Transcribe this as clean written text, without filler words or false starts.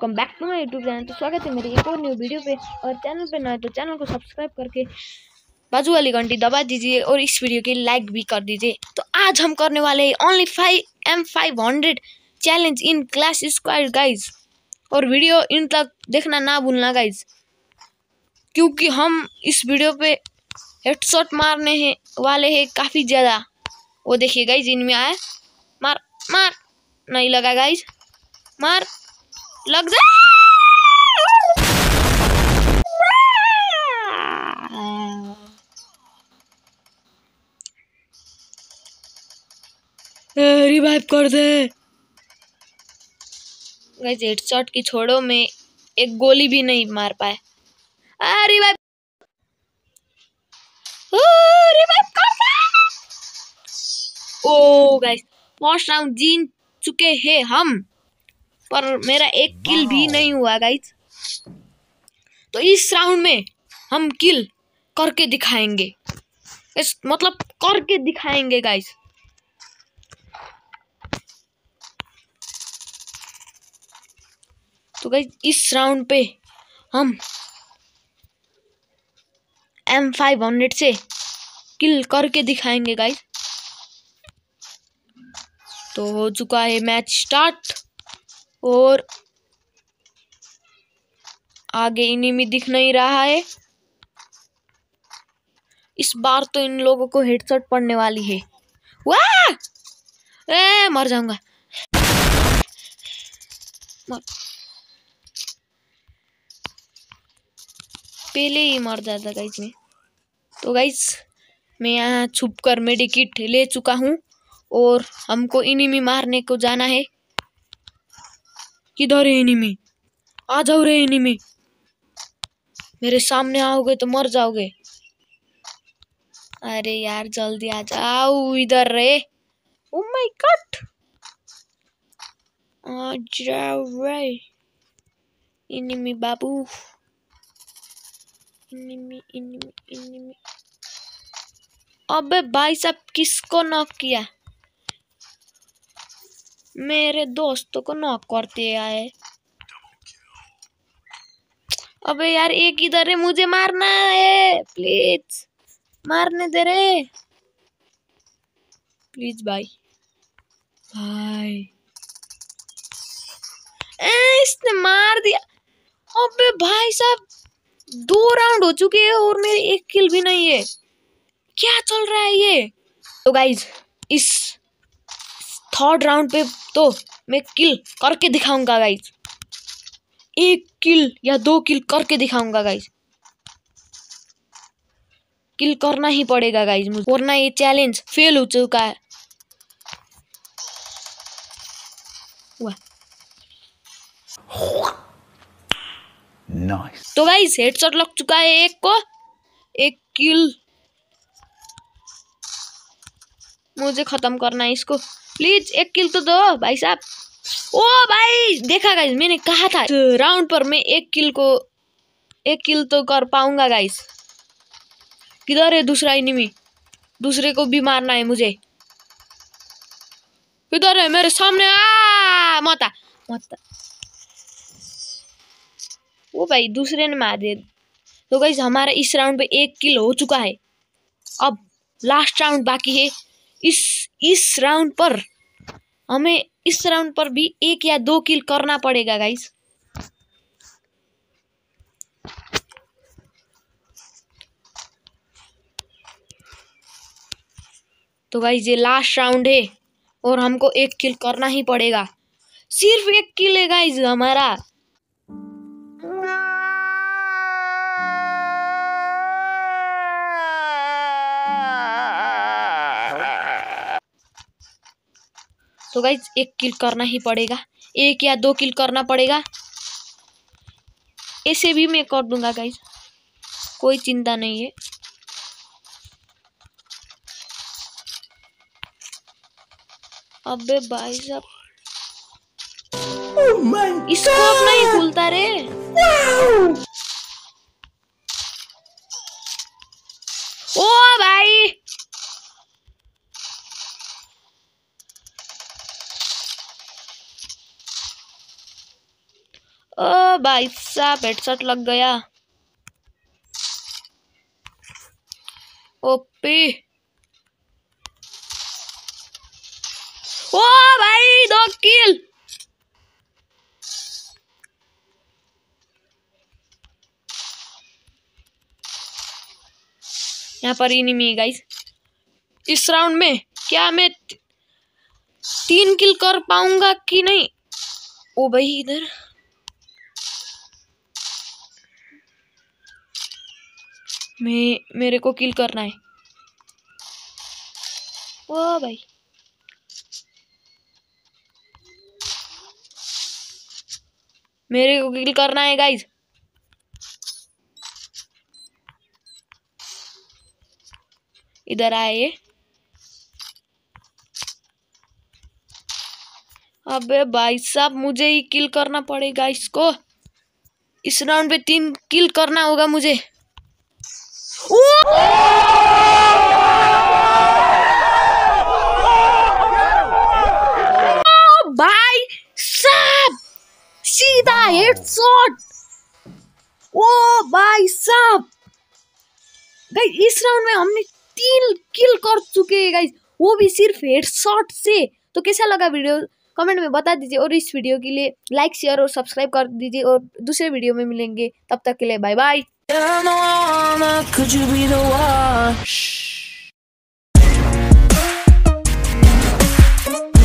Welcome back to my YouTube channel. तो स्वागत है मेरी एक और न्यू वीडियो पे। और चैनल पे नए तो चैनल को सब्सक्राइब करके बाजू वाली घंटी दबा दीजिए और इस वीडियो की लाइक भी कर दीजिए। तो आज हम करने वाले हैं only 5 M500 challenge in class squad guys. और वीडियो इन तक देखना ना भूलना गाइज, क्योंकि हम इस वीडियो पे हेडशॉट मारने हैं वाले हैं काफ़ी ज़्यादा। वो देखिए गाइज, इनमें आया, मार मार, नहीं लगा गाइज, मार, लग जा। रिवाइव कर दे गाइस। हेडशॉट की छोड़ो, में एक गोली भी नहीं मार पाए। रिवाइव, रिवाइव कर दे। ओ गाइस, फर्स्ट राउंड जीत चुके हैं हम, पर मेरा एक किल भी नहीं हुआ गाइस। तो इस राउंड में हम किल करके दिखाएंगे, मतलब करके दिखाएंगे गाइस। तो गाइस इस राउंड पे हम M500 से किल करके दिखाएंगे गाइस। तो हो चुका है मैच स्टार्ट और आगे एनिमी दिख नहीं रहा है। इस बार तो इन लोगों को हेडशॉट पड़ने वाली है। वाह, मर जाऊंगा, पहले ही मर जाता गाइस में। तो गाइस मैं यहाँ छुप कर मेडिकिट ले चुका हूँ और हमको एनिमी मारने को जाना है। किधर है एनिमी? आ जाओ रे एनिमी, मेरे सामने आओगे तो मर जाओगे। अरे यार जल्दी आ जाओ इधर रे। ओ माय गॉड, आ जाओ रे एनिमी बाबू, एनिमी एनिमी एनिमी। अबे भाई साहब, किसको नॉक किया? मेरे दोस्तों को नॉक करते आए। अबे यार एक इधर है, मुझे मारना है, प्लीज मारने दे रे, प्लीज भाई भाई। इसने मार दिया। अबे भाई साहब, 2 राउंड हो चुके हैं और मेरे एक किल भी नहीं है। क्या चल रहा है ये? तो गाइज इस थर्ड राउंड पे तो मैं किल करके दिखाऊंगा गाइज। 1 किल या 2 किल करके दिखाऊंगा गाइज। किल करना ही पड़ेगा गाइज मुझे, वरना ये चैलेंज फेल हो चुका है। Nice. तो गाइज हेडशॉट लग चुका है एक को, 1 किल मुझे खत्म करना है इसको। प्लीज 1 किल तो दो भाई साहब। ओ भाई देखा गाइज, मैंने कहा था राउंड पर मैं 1 किल तो कर पाऊंगा गाइज। किधर है दूसरा एनिमी? दूसरे को भी मारना है मुझे। किधर है? मेरे सामने। मता मता। ओ भाई दूसरे ने मार दिया। तो गाइज हमारा इस राउंड पे 1 किल हो चुका है। अब लास्ट राउंड बाकी है। इस राउंड पर हमें इस राउंड पर भी 1 या 2 किल करना पड़ेगा गाइज। तो गाइज ये लास्ट राउंड है और हमको 1 किल करना ही पड़ेगा। सिर्फ 1 किल है गाइज हमारा। तो गाइज 1 किल करना ही पड़ेगा, 1 या 2 किल करना पड़ेगा। ऐसे भी मैं कर दूंगा गाइज, कोई चिंता नहीं है। अबे भाई साहब, स्कोप नहीं खुलता रे। ओ भाई, भाई साहब हेडशॉट लग गया। ओपी। ओ भाई 2 किल। यहाँ पर एनिमी है गाइस। इस राउंड में क्या मैं 3 किल कर पाऊंगा कि नहीं? ओ भाई इधर मेरे को किल करना है। ओ भाई मेरे को किल करना है गाइस। इधर आए ये। अबे भाई साहब मुझे ही किल करना पड़ेगा इसको। इस राउंड पे 3 किल करना होगा मुझे। ओ भाई साहब सीधा हेडशॉट। ओ भाई साहब गाइस इस राउंड में हमने 3 किल कर चुके हैं गाइस, वो भी सिर्फ हेडशॉट से। तो कैसा लगा वीडियो कमेंट में बता दीजिए, और इस वीडियो के लिए लाइक शेयर और सब्सक्राइब कर दीजिए, और दूसरे वीडियो में मिलेंगे। तब तक के लिए बाय बाय।